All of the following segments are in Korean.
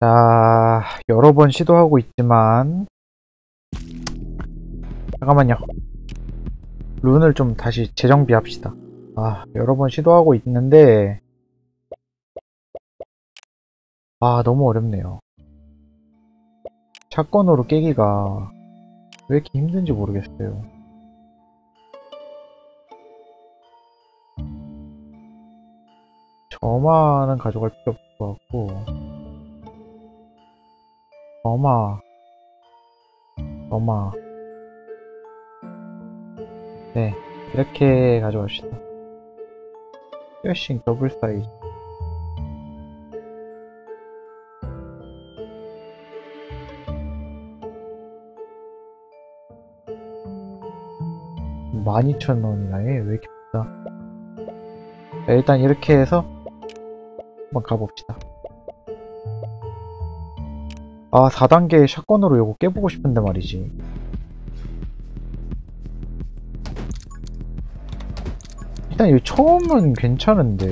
자, 여러 번 시도하고 있지만, 잠깐만요. 룬을 좀 다시 재정비합시다. 여러 번 시도하고 있는데, 너무 어렵네요. 샷건으로 깨기가 왜 이렇게 힘든지 모르겠어요. 점화는 가져갈 필요 없을 것 같고, 점화. 네, 이렇게 가져갑시다. 스웨싱 더블 사이즈. $12,000원이나 해. 왜 이렇게 비싸? 자, 일단 이렇게 해서 한번 가봅시다. 4단계 샷건으로 이거 깨보고 싶은데 말이지. 일단 이 처음은 괜찮은데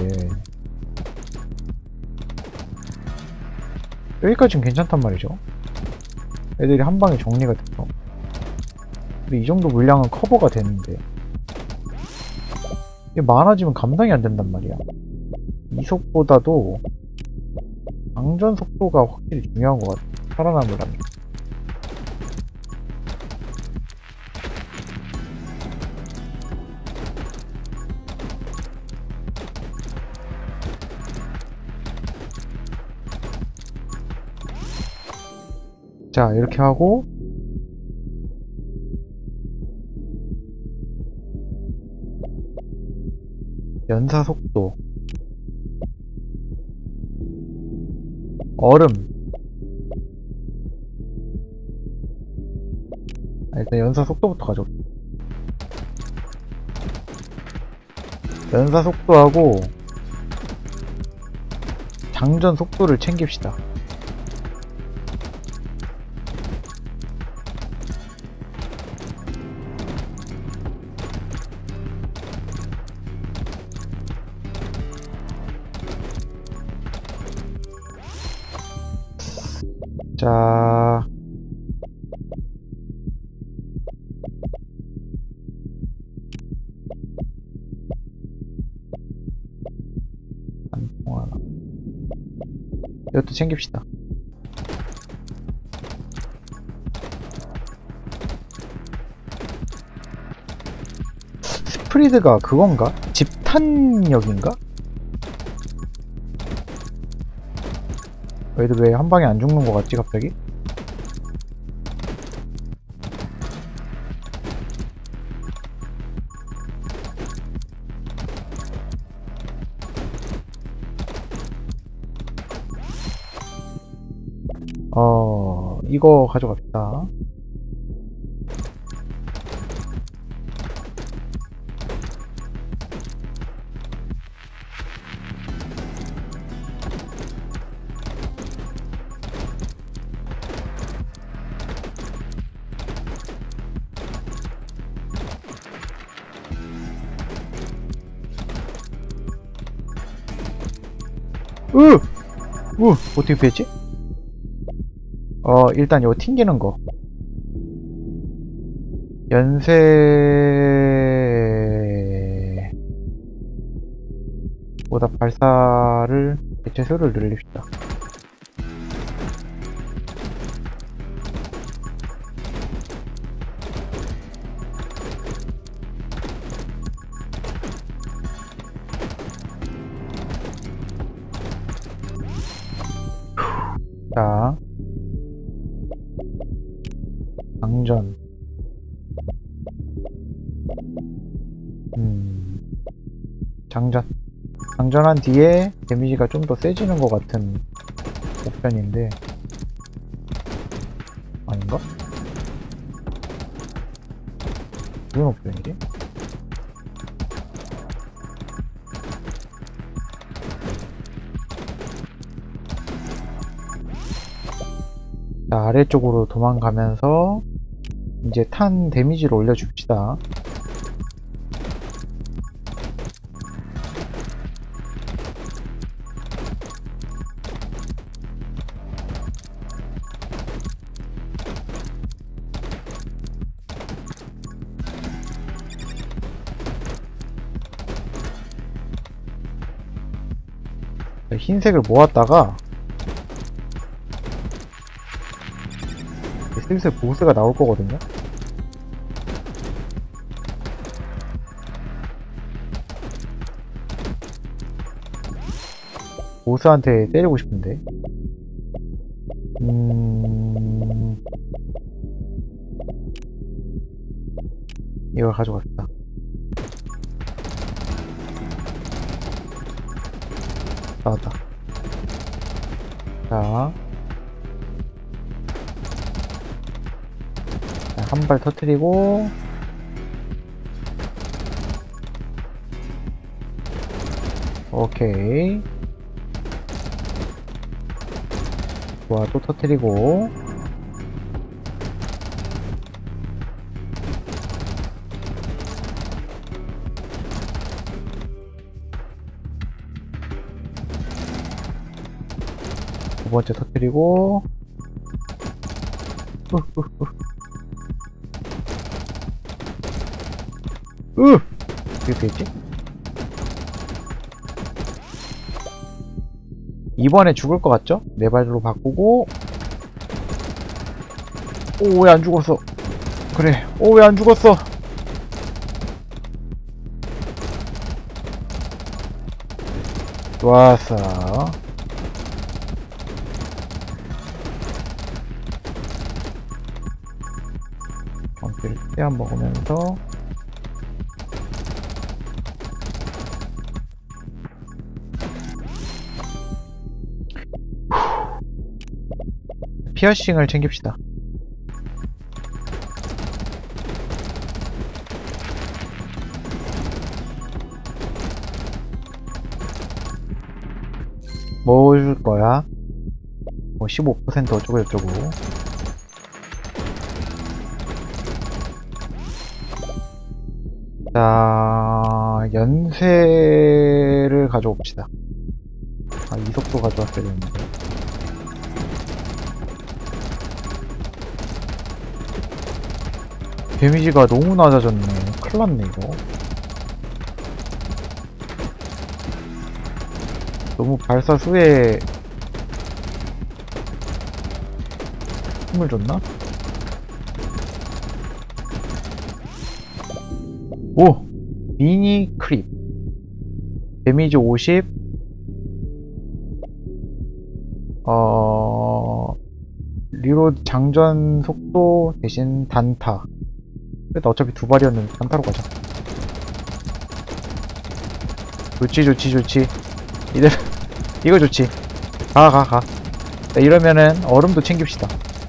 여기까지는 괜찮단 말이죠. 애들이 한 방에 정리가 됐어. 근데 이 정도 물량은 커버가 되는데 이게 많아지면 감당이 안 된단 말이야. 이속보다도 장전 속도가 확실히 중요한 것 같아. 살아남으려면. 자, 이렇게 하고 연사 속도, 얼음. 일단 연사 속도부터 가져올게. 연사 속도하고 장전 속도를 챙깁시다. 자, 안 통하나. 이것도 챙깁시다. 스프리드가 그건가? 집탄력인가? 얘들 왜 한 방에 안 죽는 것 같지 갑자기? 이거 가져갑시다. 어떻게 피했지? 일단 이거 튕기는 거. 연쇄 보다 발사를 개체수를 늘립시다. 자, 장전. 장전한 뒤에 데미지가 좀 더 세지는 것 같은 옵션인데 아닌가? 무슨 옵션이지? 자, 아래쪽으로 도망가면서 이제 탄 데미지를 올려줍시다. 흰색을 모았다가 슬슬 보스가 나올 거거든요. 보스한테 때리고 싶은데. 이걸 가져갔다. 나왔다. 자, 한 발 터뜨리고, 오케이. 좋아, 또 터뜨리고, 두 번째 터뜨리고, 어떻게 되지? 이번에 죽을 것 같죠? 네 발로 바꾸고. 오, 왜 안 죽었어? 그래, 오, 왜 안 죽었어? 좋았어. 경기를 떼어 먹으면서 피어싱을 챙깁시다. 뭐 줄 거야? 뭐 15% 어쩌고저쩌고. 자, 연쇄를 가져옵시다. 아, 이속도 가져왔어야 되는데. 데미지가 너무 낮아졌네. 큰일났네 이거. 너무 발사 후에 힘을 줬나? 오! 미니 크립 데미지 50 리로드 장전 속도 대신 단타. 그래도 어차피 두 발이었는데 단타로 가자. 좋지. 이거 좋지. 가. 자, 이러면은 얼음도 챙깁시다.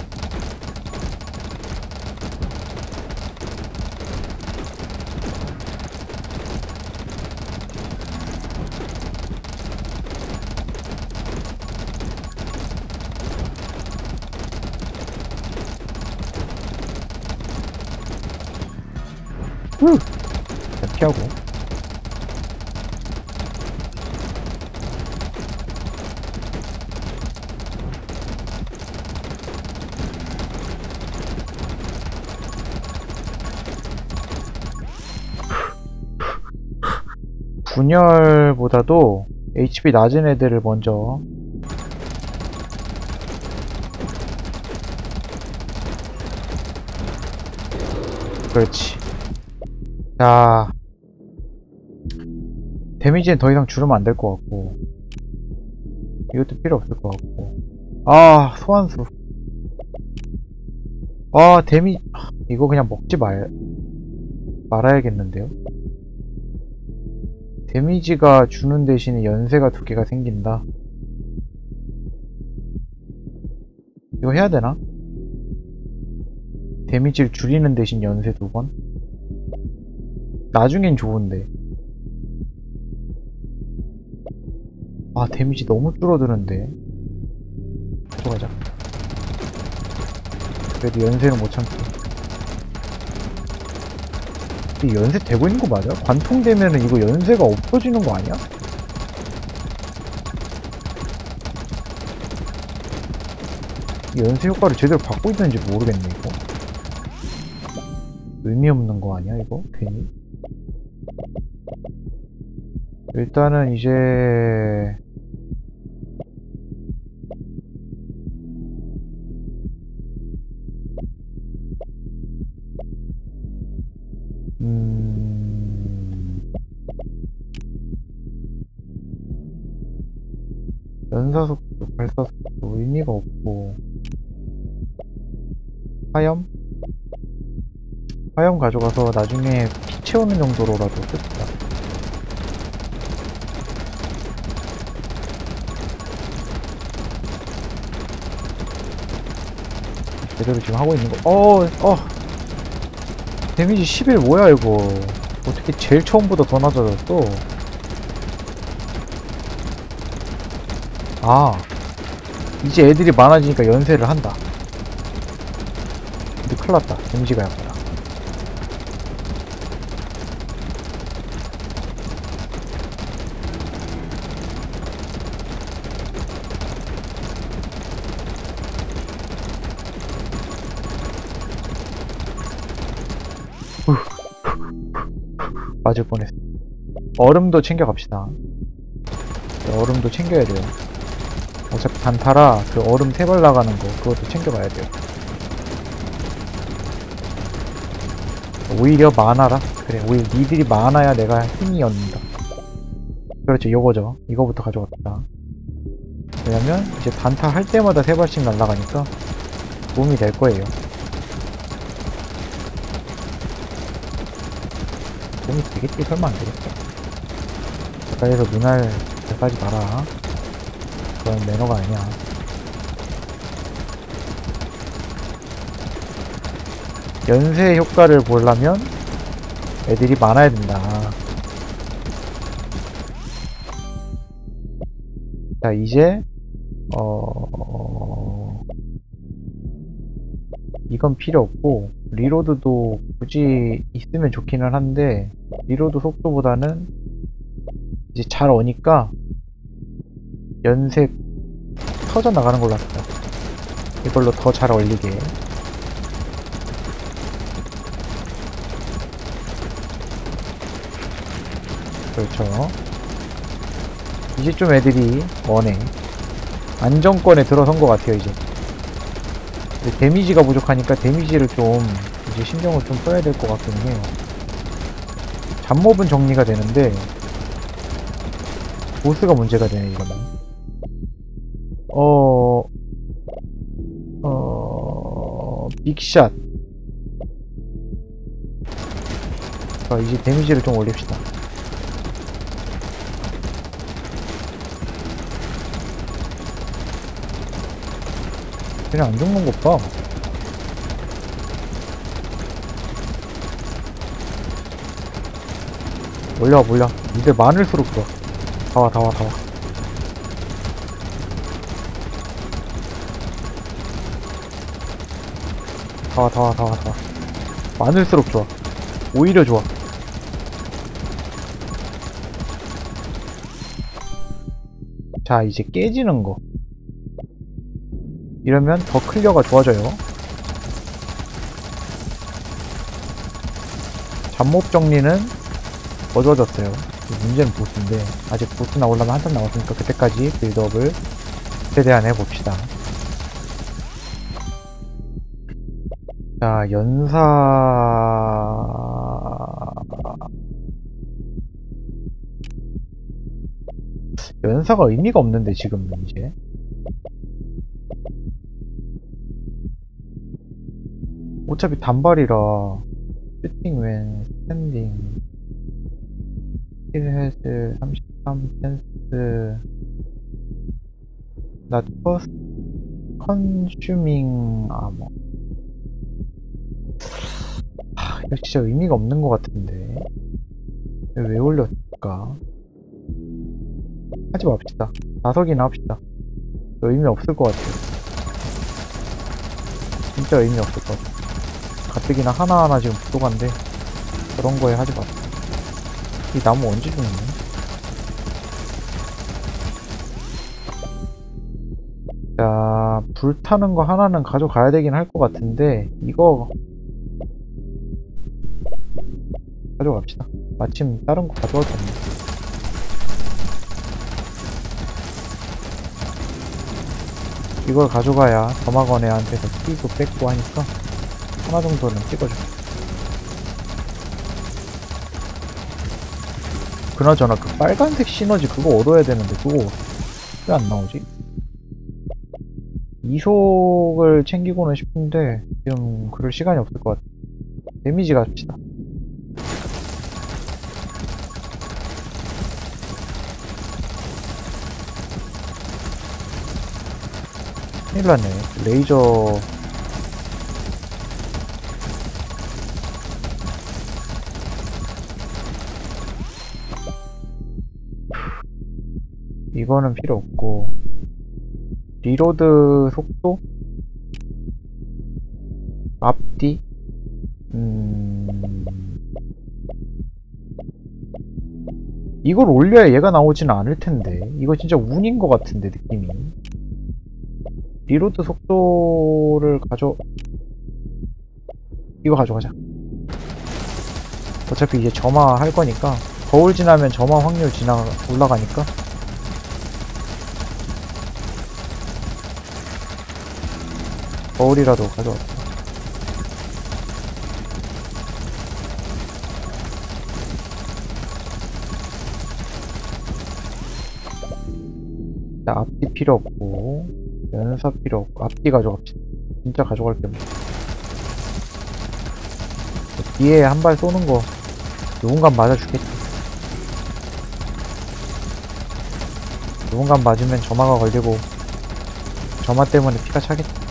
자, 피하고. 분열보다도 HP 낮은 애들을 먼저. 그렇지. 자, 데미지는 더 이상 줄으면 안 될 것 같고, 이것도 필요 없을 것 같고. 아, 소환수. 아, 이거 그냥 먹지 말아야겠는데요? 데미지가 주는 대신에 연쇄가 두 개가 생긴다. 이거 해야 되나? 데미지를 줄이는 대신 연쇄 두 번? 나중엔 좋은데. 아, 데미지 너무 줄어드는데. 가져가자. 그래도 연쇄는 못 참지. 이 연쇄 되고 있는 거 맞아? 관통되면은 이거 연쇄가 없어지는 거 아니야? 이 연쇄 효과를 제대로 받고 있는지 모르겠네 이거. 의미 없는 거 아니야 이거? 괜히. 일단은 이제 연사속도, 발사속도 의미가 없고, 화염? 화염 가져가서 나중에 피 채우는 정도로라도 씁시다. 제대로 지금 하고 있는 거. 데미지 11 뭐야 이거. 어떻게 제일 처음보다 더 낮아졌어. 아, 이제 애들이 많아지니까 연쇄를 한다. 근데 큰일났다. 데미지가 약하다. 맞을 뻔했어. 얼음도 챙겨갑시다. 얼음도 챙겨야 돼요. 어차피 단타라 그 얼음 3발 나가는 거 그것도 챙겨가야 돼요. 오히려 많아라. 그래, 오히려 니들이 많아야 내가 힘이 얻는다. 그렇죠, 요거죠. 이거부터 가져갑시다. 왜냐면 이제 단타 할 때마다 3발씩 날아가니까 도움이 될 거예요. 도움이 되겠지? 설마 안 되겠어. 가까이에서 눈알 까지 마라. 그건 매너가 아니야. 연쇄 효과를 보려면 애들이 많아야 된다. 자, 이제 이건 필요 없고 리로드도 굳이 있으면 좋기는 한데 리로드 속도보다는 이제 잘 오니까 연쇄 터져 나가는 걸로 합시다. 이걸로 더 잘 어울리게. 그렇죠. 이제 좀 애들이 원해. 안정권에 들어선 것 같아요 이제. 근데 데미지가 부족하니까 데미지를 좀 이제 신경을 좀 써야 될 것 같긴 해요. 잡몹은 정리가 되는데 보스가 문제가 되네 이거는. 빅샷. 자, 이제 데미지를 좀 올립시다. 그냥 안 죽는 것 봐. 올려. 니들 많을수록 좋아. 다와. 다와. 많을수록 좋아. 오히려 좋아. 자, 이제 깨지는 거. 이러면 더 클리어가 좋아져요. 잡몹 정리는 더 좋아졌어요. 문제는 보스인데 아직 보스 나오려면 한참 남았으니까 그때까지 빌드업을 최대한 해봅시다. 자, 연사가 의미가 없는데 지금 이제 어차피 단발이라 슈팅 웬 스탠딩 힐헤드 33 펜스 not cost consuming armor. 이거 진짜 의미가 없는 것 같은데 왜 올렸을까? 하지 맙시다. 5개나 합시다. 의미 없을 것 같아요. 진짜 의미 없을 것 같아요. 가뜩이나 하나하나 지금 부족한데 그런 거에 하지 맙시다. 이 나무 언제 죽니? 자, 불타는 거 하나는 가져가야 되긴 할 것 같은데 이거 가져갑시다. 마침 다른 거 가져갈 거 없네. 이걸 가져가야 더마건 애한테서 키도 뺏고 하니까 하나 정도는 찍어줘. 그나저나 그 빨간색 시너지 그거 얻어야 되는데 그거 왜 안 나오지? 이속을 챙기고는 싶은데 지금 그럴 시간이 없을 것 같아. 데미지 갑시다. 큰일 났네. 레이저 이거는 필요 없고 리로드 속도? 앞뒤? 이걸 올려야 얘가 나오지는 않을 텐데. 이거 진짜 운인 것 같은데, 느낌이. 리로드 속도를 이거 가져가자. 어차피 이제 점화 할 거니까. 거울 지나면 점화 확률 올라가니까. 거울이라도 가져왔다. 자, 앞뒤 필요 없고 연사 필요 없고 앞뒤 가져갑시다. 진짜 가져갈 게 없네. 뒤에 한 발 쏘는 거 누군가 맞아주겠지. 누군가 맞으면 점화가 걸리고 점화 때문에 피가 차겠지.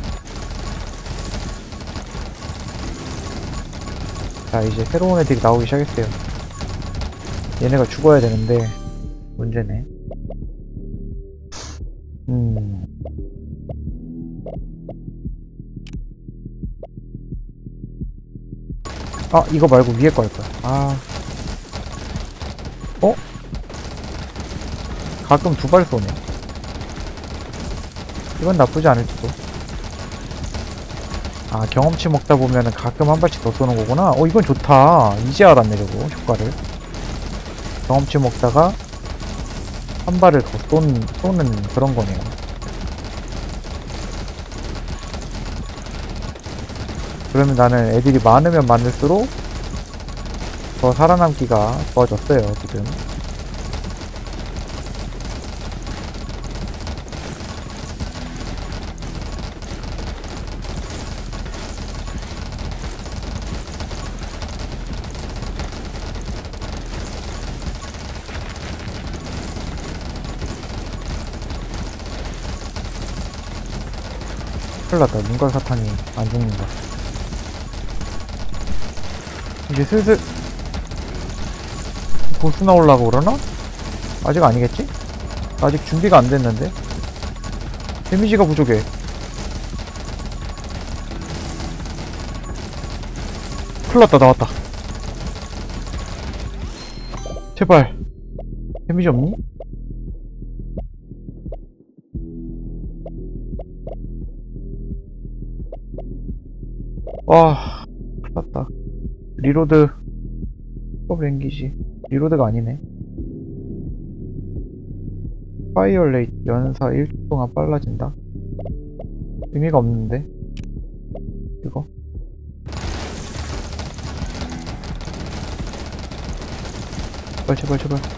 자, 이제 새로운 애들이 나오기 시작했어요. 얘네가 죽어야 되는데 문제네. 아, 이거 말고 위에 거 할 거야. 아. 어? 가끔 두 발 쏘네. 이건 나쁘지 않을지도. 아, 경험치 먹다 보면은 가끔 한 발씩 더 쏘는 거구나. 이건 좋다. 이제 알았네, 저거, 효과를. 경험치 먹다가 한 발을 더 쏘는 그런 거네요. 그러면 나는 애들이 많으면 많을수록 더 살아남기가 좋아졌어요, 지금. 큰일 났다. 눈깔 사탄이 안 죽는다. 이제 슬슬 보스 나오려고 그러나? 아직 아니겠지? 아직 준비가 안 됐는데? 데미지가 부족해. 큰일 났다. 나왔다. 제발. 데미지 없니? 와, 큰일 났다. 리로드 랭기지. 리로드가 아니네. 파이어 레이트 연사 1초 동안 빨라진다. 의미가 없는데 이거. 제발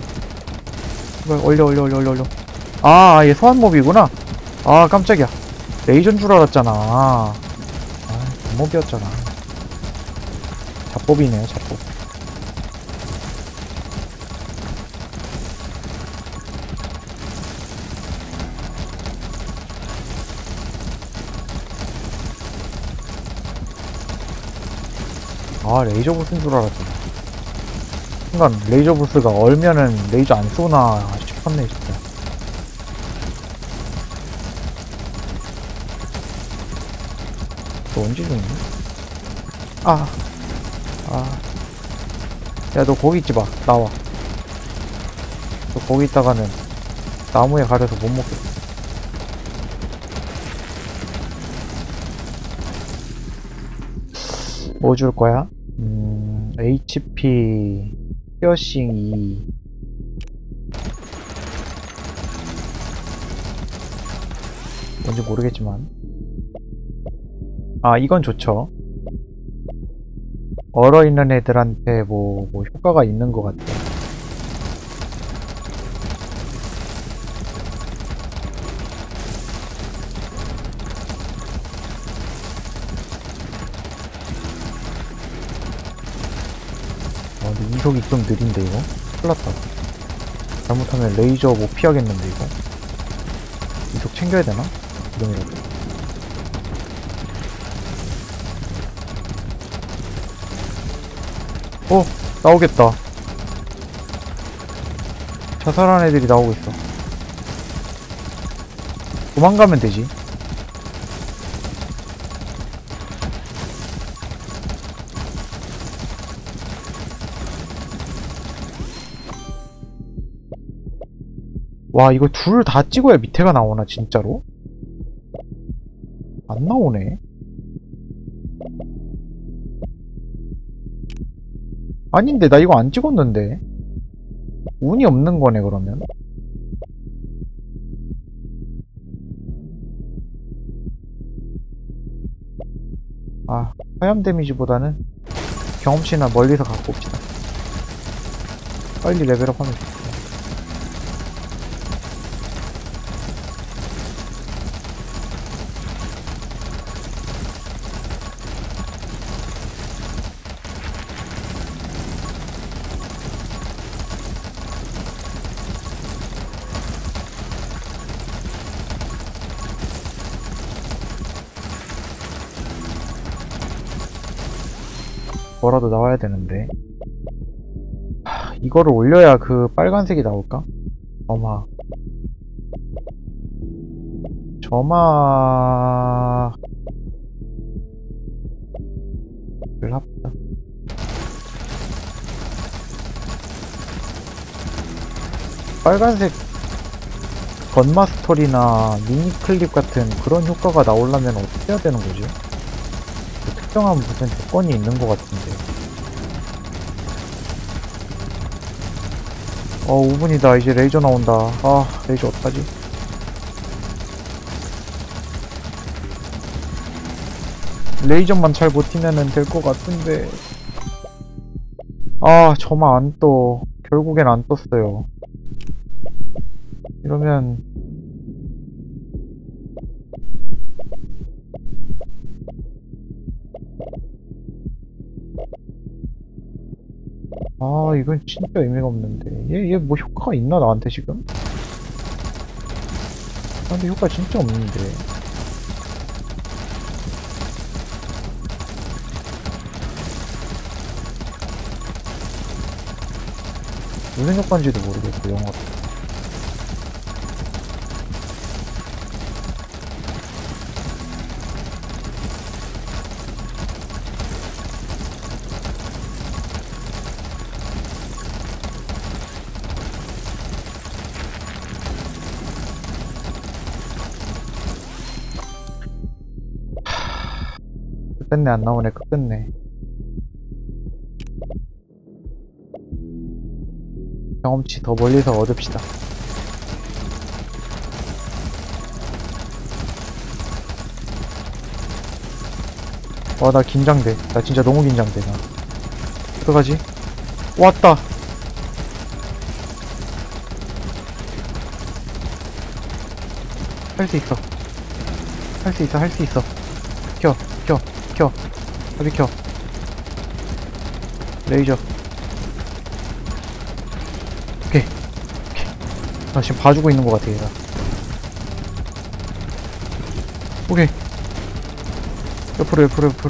올려. 아, 얘 소환몹이구나. 아, 깜짝이야. 레이저인 줄 알았잖아. 아, 몹이었잖아. 잡법이네요, 잡법. 아, 레이저 보스인 줄 알았잖아. 순간 레이저 보스가 얼면은 레이저 안 쏘나 싶었네, 진짜. 너 언제 죽니? 야, 너 거기 있지 마. 나와. 너 거기 있다가는 나무에 가려서 못 먹겠어. 뭐 줄 거야? HP 피어싱 2. 뭔지 모르겠지만. 아, 이건 좋죠. 얼어있는 애들한테 뭐 효과가 있는 것 같아. 이속이 좀 느린데 이거? 큰일났다. 잘못하면 레이저 못 피하겠는데 이거? 이속 챙겨야 되나? 이동이라도. 나오겠다. 자살한 애들이 나오고 있어. 도망가면 되지. 와, 이거 둘 다 찍어야 밑에가 나오나 진짜로? 안 나오네. 아닌데, 나 이거 안 찍었는데. 운이 없는 거네, 그러면. 아, 화염 데미지보다는 경험치나 멀리서 갖고 옵시다. 빨리 레벨업 하면 좋겠다. 뭐라도 나와야 되는데. 이거를 올려야 그 빨간색이 나올까? 점화를 합시다. 빨간색 건마스터리나 미니클립 같은 그런 효과가 나오려면 어떻게 해야 되는 거지? 특정한 무슨 조건이 있는 것 같은데. 5분이다. 이제 레이저 나온다. 아, 레이저 어떡하지? 레이저만 잘 버티면은 될 것 같은데. 아, 저만 안 떠. 결국엔 안 떴어요. 이러면 이건 진짜 의미가 없는데. 얘 뭐 효과가 있나, 나한테 지금? 나한테 효과 진짜 없는데. 무슨 효과인지도 모르겠고, 영어로. 끝내 안 나오네. 끝내. 경험치 더 멀리서 얻읍시다. 와, 나 긴장돼. 나 진짜 너무 긴장돼. 나 어떡하지? 왔다. 할 수 있어. 할 수 있어. 할 수 있어. 켜. 다 비켜. 레이저. 오케이. 나 지금 봐주고 있는 것 같아, 얘가. 오케이. 옆으로.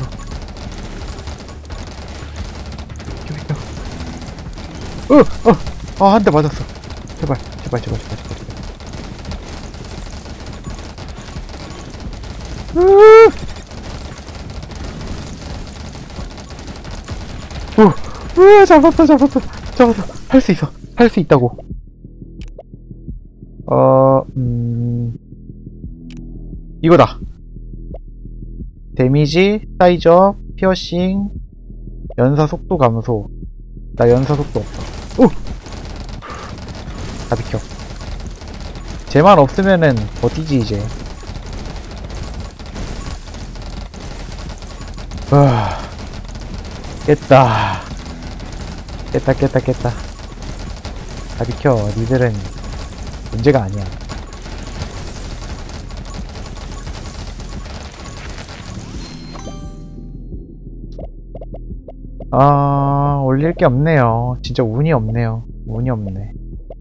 비켜. 한 대 맞았어. 제발. 잡았어. 할 수 있다고. 이거다. 데미지, 사이즈업, 피어싱, 연사 속도 감소. 나 연사 속도 없어. 다 비켜. 쟤만 없으면은 버티지, 이제. 깼다. 다 비켜. 니들은 문제가 아니야. 올릴 게 없네요. 진짜 운이 없네요. 운이 없네.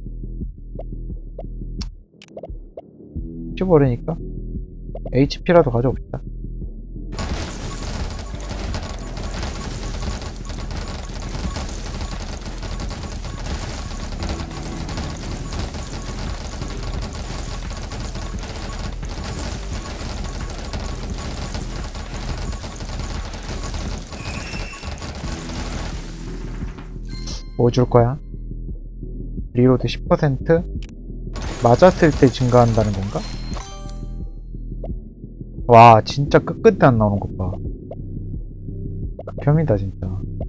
찝어버리니까 HP라도 가져옵시다. 뭐 줄 거야? 리로드 10% 맞았을 때 증가한다는 건가? 와, 진짜 끝끝에 안 나오는 것 봐. 극혐이다, 진짜.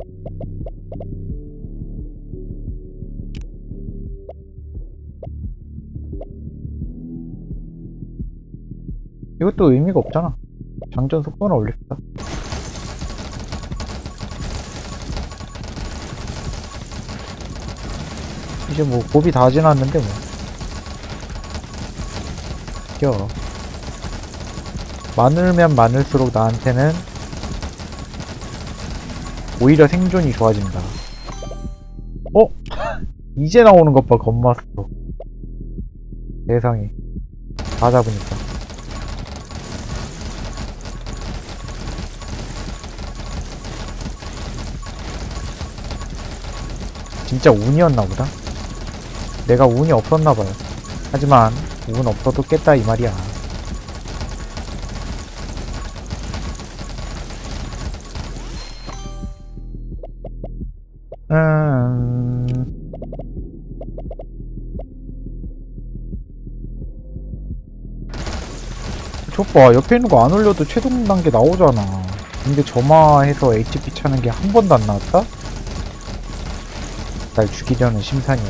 이것도 의미가 없잖아. 장전 속도나 올립시다. 이제 뭐 몹이 다 지났는데 뭐 껴. 많으면 많을수록 나한테는 오히려 생존이 좋아진다. 어? 이제 나오는 것 봐. 겁마스터. 세상에. 다 잡으니까. 진짜 운이었나 보다. 내가 운이 없었나 봐요. 하지만 운 없어도 깼다 이 말이야. 봐, 옆에 있는 거 안 올려도 최종 단계 나오잖아. 근데 점화해서 HP 차는 게 한 번도 안 나왔다? 날 죽이려는 심산이야.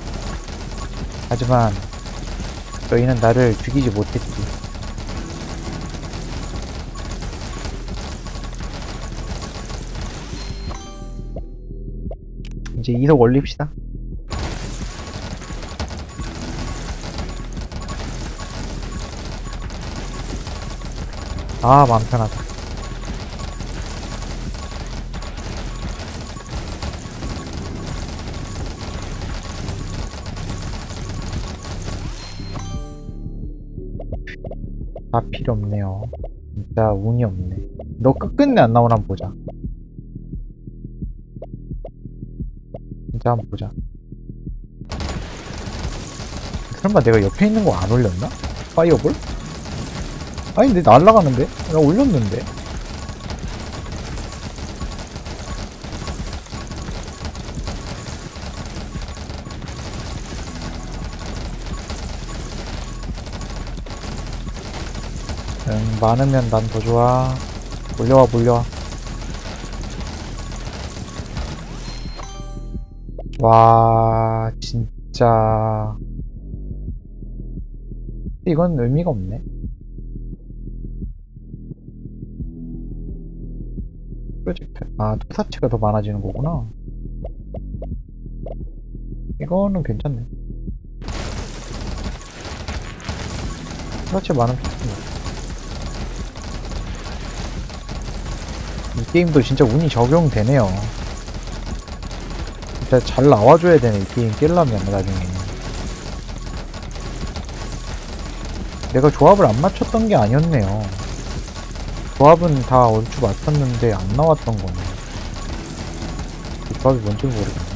하지만 너희는 나를 죽이지 못했지. 이제 이석 올립시다. 아, 마음 편하다. 다 필요 없네요. 진짜 운이 없네. 너 끝끝내 안 나오나 한번 보자. 진짜 한번 보자. 설마 내가 옆에 있는 거 안 올렸나? 파이어볼? 아니 근데 날라가는데? 나 올렸는데? 많으면 난 더 좋아. 몰려와 몰려와. 와 진짜 이건 의미가 없네. 프로젝트 토사체가 더 많아지는 거구나. 이거는 괜찮네. 토사체 많으면 좋습니다. 이 게임도 진짜 운이 적용되네요. 진짜 잘 나와줘야 되네, 이 게임 깰려면 나중에. 내가 조합을 안 맞췄던 게 아니었네요. 조합은 다 얼추 맞췄는데 안 나왔던 거네. 그 조합이 뭔지 모르겠네.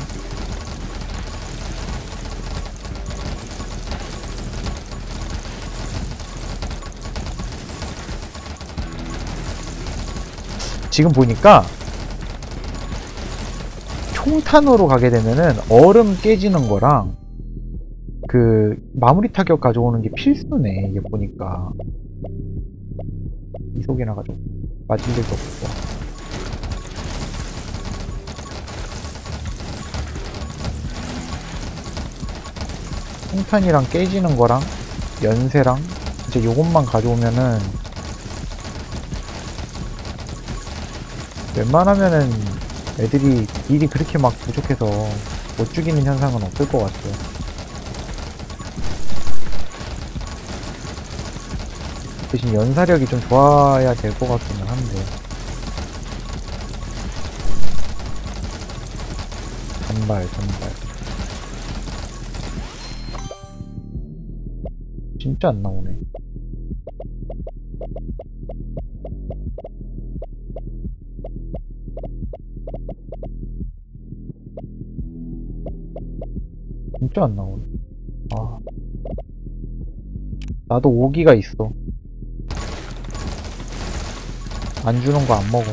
지금 보니까 총탄으로 가게 되면은 얼음 깨지는 거랑 그 마무리 타격 가져오는 게 필수네. 이게 보니까 이속이나 가지고 맞은 일도 없고. 총탄이랑 깨지는 거랑 연쇄랑 이제 요것만 가져오면은 웬만하면은 애들이 딜이 그렇게 막 부족해서 못 죽이는 현상은 없을 것 같아요. 대신 연사력이 좀 좋아야 될 것 같기는 한데. 전발. 진짜 안 나오네. 진짜 안 나오네. 아. 나도 오기가 있어. 안 주는 거 안 먹어.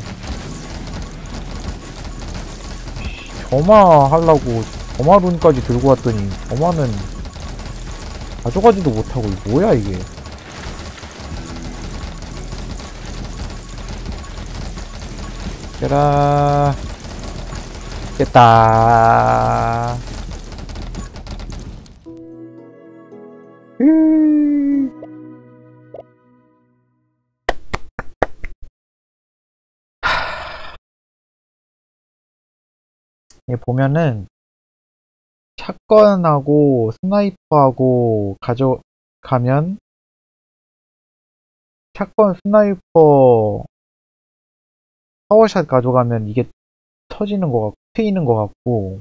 점화 하려고 점화 룬까지 들고 왔더니 점화는 가져가지도 못하고 이게 뭐야 이게. 깨라. 깼다. 얘 보면은 샷건하고 스나이퍼하고 가져가면 샷건 스나이퍼 파워샷 가져가면 이게 터지는 거 같고 트이는 거 같고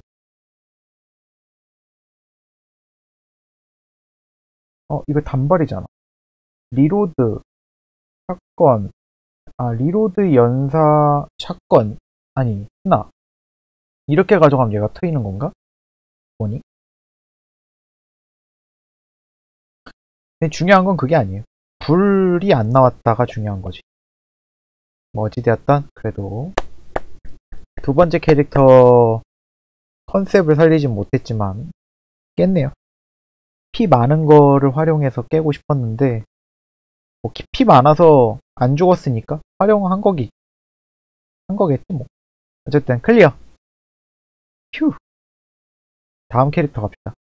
이거 단발이잖아. 리로드 샷건 리로드 연사 샷건 아니 스나 이렇게 가져가면 얘가 트이는 건가? 보니? 근데 중요한 건 그게 아니에요. 불이 안 나왔다가 중요한 거지. 뭐 어찌되었던 그래도 두 번째 캐릭터 컨셉을 살리진 못했지만 깼네요. 피 많은 거를 활용해서 깨고 싶었는데 뭐 피 많아서 안 죽었으니까 활용한 거겠지 뭐. 어쨌든 클리어. 휴. 다음 캐릭터 갑시다.